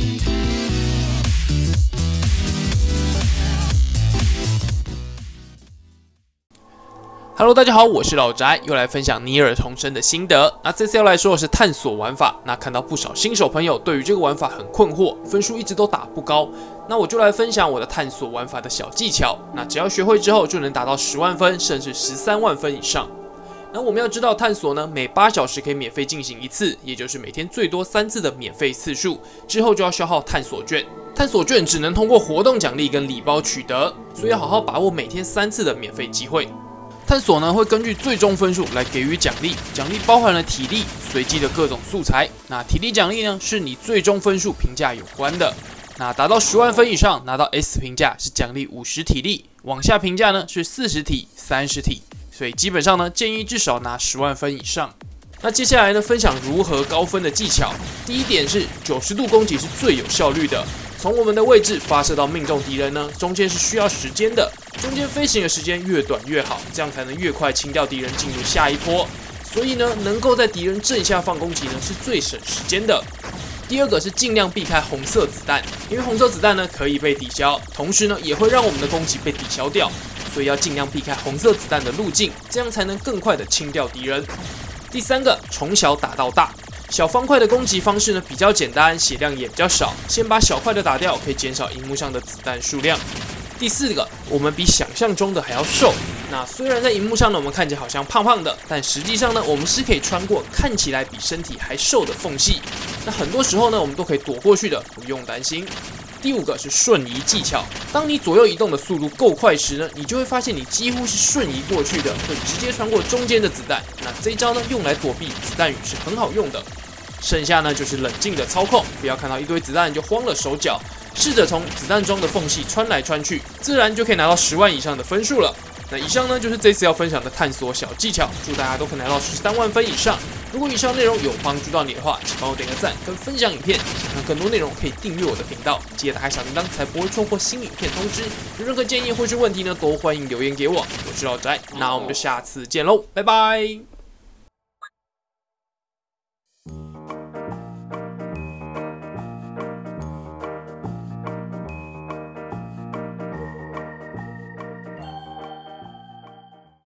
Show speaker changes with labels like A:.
A: Hello， 大家好，我是老宅，又来分享尼尔重生的心得。那这次要来说的是探索玩法。那看到不少新手朋友对于这个玩法很困惑，分数一直都打不高。那我就来分享我的探索玩法的小技巧。那只要学会之后，就能达到10万分，甚至13万分以上。那我们要知道，探索呢，每8小时可以免费进行1次，也就是每天最多3次的免费次数。之后就要消耗探索券。探索券只能通过活动奖励跟礼包取得，所以要好好把握每天3次的免费机会。探索呢会根据最终分数来给予奖励，奖励包含了体力、随机的各种素材。那体力奖励呢是你最终分数评价有关的。那达到10万分以上，拿到 S 评价是奖励50体力，往下评价呢是40体、30体。所以基本上呢建议至少拿10万分以上。那接下来呢分享如何高分的技巧。第一点是90度攻击是最有效率的。从我们的位置发射到命中敌人呢，中间是需要时间的，中间飞行的时间越短越好，这样才能越快清掉敌人进入下一波。所以呢，能够在敌人正下方攻击呢，是最省时间的。第二个是尽量避开红色子弹，因为红色子弹呢可以被抵消，同时呢也会让我们的攻击被抵消掉，所以要尽量避开红色子弹的路径，这样才能更快的清掉敌人。第三个，从小打到大。小方块的攻击方式呢比较简单，血量也比较少，先把小块的打掉，可以减少荧幕上的子弹数量。第四个，我们比想象中的还要瘦。那虽然在荧幕上呢我们看起来好像胖胖的，但实际上呢我们是可以穿过看起来比身体还瘦的缝隙。那很多时候呢我们都可以躲过去的，不用担心。第五个是瞬移技巧，当你左右移动的速度够快时呢，你就会发现你几乎是瞬移过去的，会直接穿过中间的子弹。那这一招呢用来躲避子弹雨是很好用的。剩下呢就是冷静的操控，不要看到一堆子弹就慌了手脚，试着从子弹中的缝隙穿来穿去，自然就可以拿到10万以上的分数了。那以上呢就是这次要分享的探索小技巧，祝大家都可以拿到13万分以上。如果以上内容有帮助到你的话，请帮我点个赞跟分享影片。想看更多内容可以订阅我的频道，记得打开小铃铛才不会错过新影片通知。有任何建议或是问题呢，都欢迎留言给我。我是老宅，那我们就下次见喽，拜拜。